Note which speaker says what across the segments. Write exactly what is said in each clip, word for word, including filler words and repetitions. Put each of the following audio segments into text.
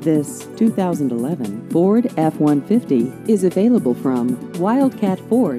Speaker 1: This two thousand eleven Ford F one fifty is available from Wildcat Ford.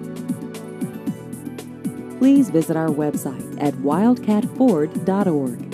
Speaker 1: Please visit our website at wildcat ford dot org.